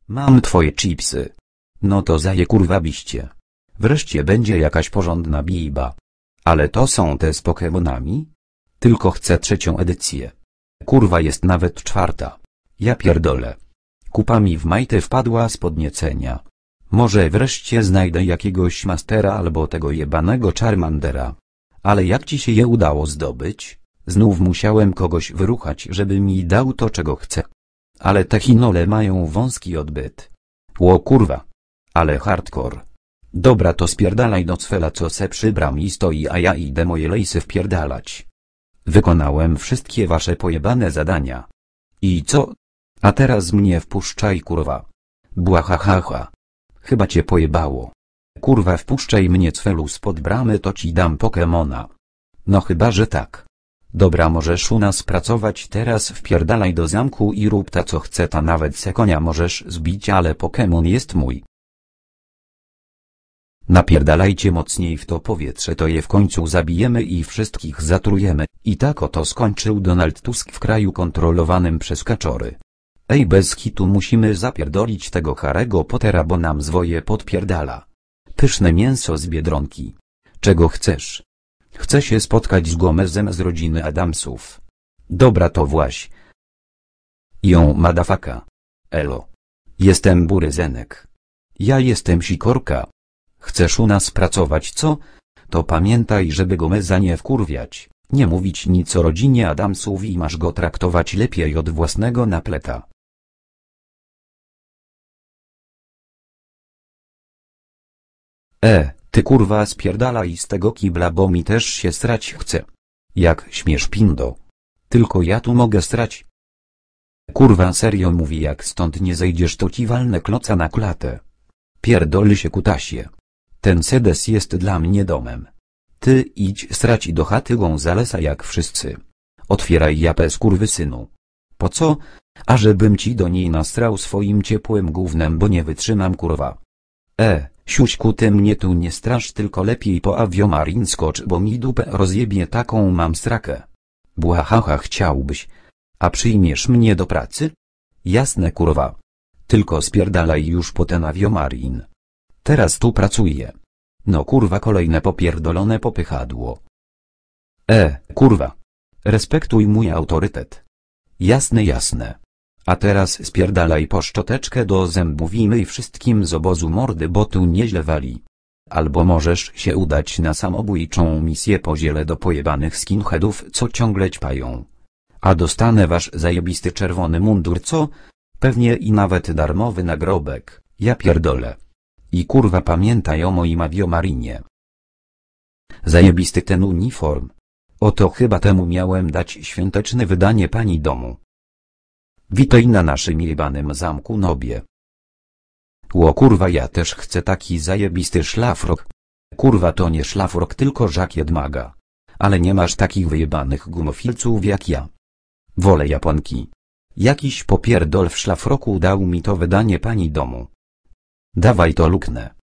Mam twoje chipsy. No to zaje kurwa biście. Wreszcie będzie jakaś porządna biba. Ale to są te z Pokemonami? Tylko chcę 3. edycję. Kurwa jest nawet 4. Ja pierdolę. Kupa mi w majtę wpadła z podniecenia. Może wreszcie znajdę jakiegoś mastera albo tego jebanego Charmandera. Ale jak ci się je udało zdobyć? Znów musiałem kogoś wyruchać, żeby mi dał to, czego chcę. Ale te chinole mają wąski odbyt. Ło kurwa. Ale hardcore. Dobra, to spierdalaj do cfela, co se przy bramie stoi, a ja idę moje lejsy wpierdalać. Wykonałem wszystkie wasze pojebane zadania. I co? A teraz mnie wpuszczaj kurwa. Błahahaha. Chyba cię pojebało. Kurwa wpuszczaj mnie cfelu spod bramy, to ci dam Pokemona. No chyba, że tak. Dobra, możesz u nas pracować teraz, wpierdalaj do zamku i rób ta co chce, ta nawet se konia możesz zbić, ale Pokemon jest mój. Napierdalajcie mocniej w to powietrze, to je w końcu zabijemy i wszystkich zatrujemy. I tak oto skończył Donald Tusk w kraju kontrolowanym przez kaczory. Ej, bez kitu musimy zapierdolić tego Harry'ego Pottera, bo nam zwoje podpierdala. Pyszne mięso z Biedronki. Czego chcesz? Chcę się spotkać z Gomezem z rodziny Adamsów. Dobra, to właś. Ją madafaka. Elo. Jestem Buryzenek. Ja jestem Sikorka. Chcesz u nas pracować, co? To pamiętaj, żeby Gomeza nie wkurwiać, nie mówić nic o rodzinie Adamsów i masz go traktować lepiej od własnego napleta. Ty kurwa spierdalaj z tego kibla, bo mi też się srać chce. Jak śmiesz, pindo? Tylko ja tu mogę srać. Kurwa serio mówi, jak stąd nie zejdziesz, to ci walnę kloca na klatę. Pierdol się kutasie. Ten sedes jest dla mnie domem. Ty idź srać do chaty Gonzalesa jak wszyscy. Otwieraj japę skurwysynu. Po co? A żebym ci do niej nastrał swoim ciepłym gównem, bo nie wytrzymam kurwa. Siuśku, ty mnie tu nie strasz, tylko lepiej po Aviomarin skocz, bo mi dupę rozjebie, taką mam strakę. Błahaha, chciałbyś. A przyjmiesz mnie do pracy? Jasne kurwa. Tylko spierdalaj już po ten Aviomarin. Teraz tu pracuję. No kurwa, kolejne popierdolone popychadło. Kurwa. Respektuj mój autorytet. Jasne, jasne. A teraz spierdalaj po szczoteczkę do zębów i myj wszystkim z obozu mordy, bo tu nieźle wali. Albo możesz się udać na samobójczą misję po ziele do pojebanych skinheadów, co ciągle ćpają. A dostanę wasz zajebisty czerwony mundur, co? Pewnie i nawet darmowy nagrobek, ja pierdolę. I kurwa pamiętaj o moim Aviomarinie. Zajebisty ten uniform. Oto chyba temu miałem dać świąteczne wydanie pani domu. Witaj na naszym jebanym zamku, nobie. Ło kurwa, ja też chcę taki zajebisty szlafrok. Kurwa, to nie szlafrok, tylko żakiet maga. Ale nie masz takich wyjebanych gumofilców jak ja. Wolę japonki. Jakiś popierdol w szlafroku dał mi to wydanie pani domu. Dawaj to luknę.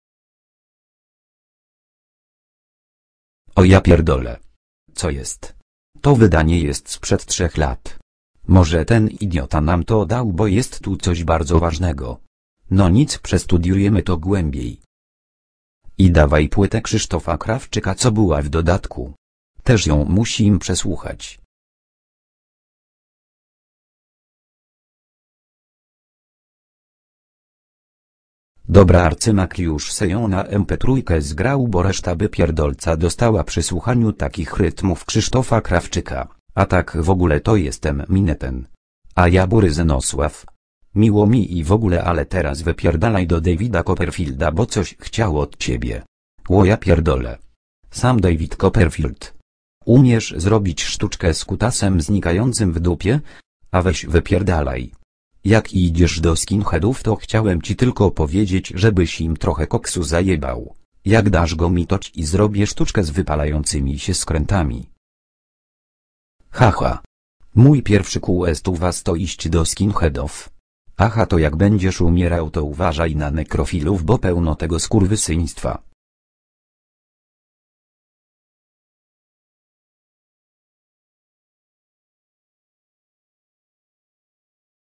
O ja pierdolę. Co jest? To wydanie jest sprzed 3 lat. Może ten idiota nam to dał, bo jest tu coś bardzo ważnego. No nic, przestudiujemy to głębiej. I dawaj płytę Krzysztofa Krawczyka, co była w dodatku. Też ją musimy przesłuchać. Dobra, arcymak już se ją na MP3 zgrał, bo reszta by pierdolca dostała przy słuchaniu takich rytmów Krzysztofa Krawczyka. A tak w ogóle to jestem Mineten. A ja Buryzenosław. Miło mi i w ogóle, ale teraz wypierdalaj do Davida Copperfielda, bo coś chciał od ciebie. Ło ja pierdolę. Sam David Copperfield. Umiesz zrobić sztuczkę z kutasem znikającym w dupie? A weź wypierdalaj. Jak idziesz do skinheadów, to chciałem ci tylko powiedzieć, żebyś im trochę koksu zajebał. Jak dasz go mi, to ci zrobię sztuczkę z wypalającymi się skrętami. Haha. Mój pierwszy quest u was to iść do skinheadów. Aha, to jak będziesz umierał, to uważaj na nekrofilów, bo pełno tego skurwysyństwa.